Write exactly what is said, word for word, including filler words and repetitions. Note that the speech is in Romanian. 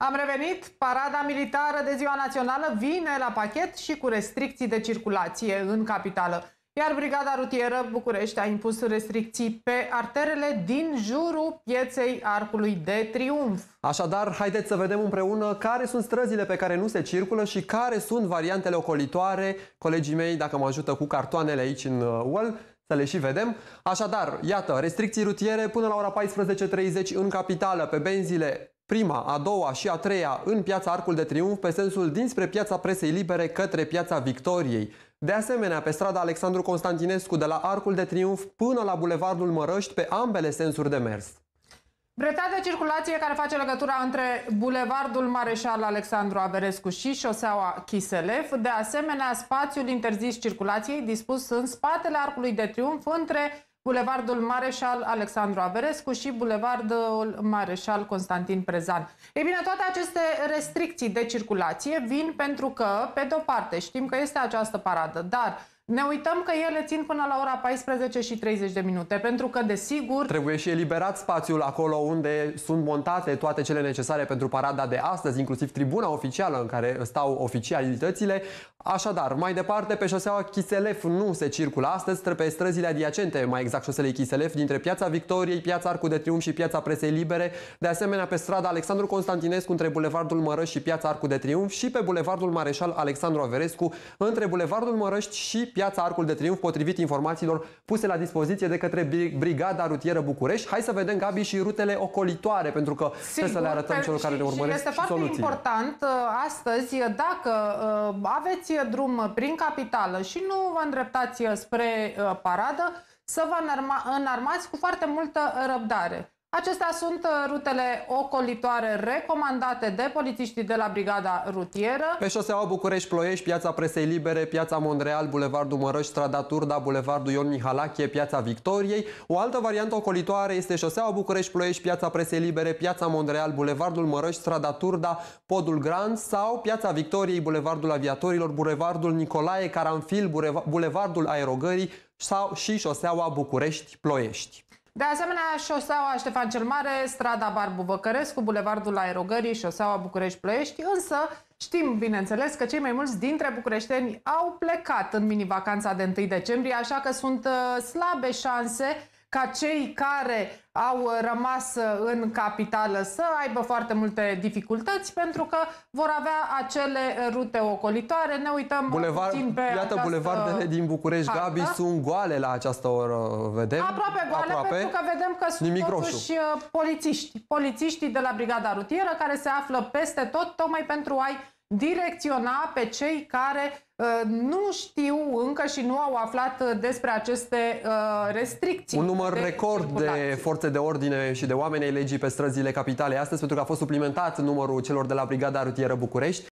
Am revenit. Parada militară de Ziua Națională vine la pachet și cu restricții de circulație în capitală. Iar Brigada Rutieră București a impus restricții pe arterele din jurul pieței Arcului de Triunf. Așadar, haideți să vedem împreună care sunt străzile pe care nu se circulă și care sunt variantele ocolitoare. Colegii mei, dacă mă ajută cu cartoanele aici în wall, să le și vedem. Așadar, iată, restricții rutiere până la ora paisprezece și treizeci în capitală, pe benzile prima, a doua și a treia în piața Arcul de Triunf, pe sensul dinspre piața Presei Libere către piața Victoriei. De asemenea, pe strada Alexandru Constantinescu de la Arcul de Triunf până la Bulevardul Mărăști, pe ambele sensuri de mers. Bretea de circulație care face legătura între Bulevardul Mareșal Alexandru Averescu și șoseaua Chiselef. De asemenea, spațiul interzis circulației dispus în spatele Arcului de Triunf între Bulevardul Mareșal Alexandru Averescu și Bulevardul Mareșal Constantin Prezan. Ei bine, toate aceste restricții de circulație vin pentru că, pe de-o parte, știm că este această paradă, dar ne uităm că ele țin până la ora paisprezece și treizeci de minute, pentru că, desigur, trebuie și eliberat spațiul acolo unde sunt montate toate cele necesare pentru parada de astăzi, inclusiv tribuna oficială în care stau oficialitățile. Așadar, mai departe, pe șoseaua Chiselef nu se circulă astăzi, pe străzile adiacente, mai exact șoselei Chiselef, dintre piața Victoriei, piața Arcul de Triunf și piața Presei Libere. De asemenea, pe strada Alexandru Constantinescu între Bulevardul Mărăști și piața Arcul de Triunf și pe Bulevardul Mareșal Alexandru Averescu între Bulevardul Mărăști și piața Arcul de Triunf, potrivit informațiilor puse la dispoziție de către Brigada Rutieră București. Hai să vedem, Gabi, și rutele ocolitoare, pentru că sigur, trebuie să le arătăm celor care ne urmăresc și este și foarte soluțiile. important astăzi, dacă aveți drum prin capitală și nu vă îndreptați spre paradă, să vă înarmați cu foarte multă răbdare. Acestea sunt rutele ocolitoare recomandate de polițiștii de la Brigada Rutieră. Pe șoseaua București-Ploiești, piața Presei Libere, piața Mondreal, Bulevardul Mărăști, strada Turda, Bulevardul Ion Mihalache, piața Victoriei. O altă variantă ocolitoare este șoseaua București-Ploiești, piața Presei Libere, piața Mondreal, Bulevardul Mărăști, strada Turda, Podul Grand sau piața Victoriei, Bulevardul Aviatorilor, Bulevardul Nicolae Caranfil, Bulevardul Aerogării sau și șoseaua București-Ploiești. De asemenea, șoseaua Ștefan cel Mare, strada Barbu Văcărescu, Bulevardul Aerogării, șoseaua București-Ploiești, însă știm, bineînțeles, că cei mai mulți dintre bucureșteni au plecat în mini-vacanța de întâi decembrie, așa că sunt slabe șanse ca cei care au rămas în capitală să aibă foarte multe dificultăți, pentru că vor avea acele rute ocolitoare. Ne uităm Bulevard, puțin pe iată, această bulevardele din București, hartă. Gabi, sunt goale la această oră, vedem? Aproape goale, aproape, pentru că vedem că sunt nimic totuși roșu. polițiști. Polițiștii de la Brigada Rutieră, care se află peste tot, tocmai pentru a-i direcționa pe cei care uh, nu știu încă și nu au aflat despre aceste uh, restricții. Un număr de record circulație. de forțe de ordine și de oameni ai legii pe străzile capitale astăzi, pentru că a fost suplimentat numărul celor de la Brigada Rutieră București.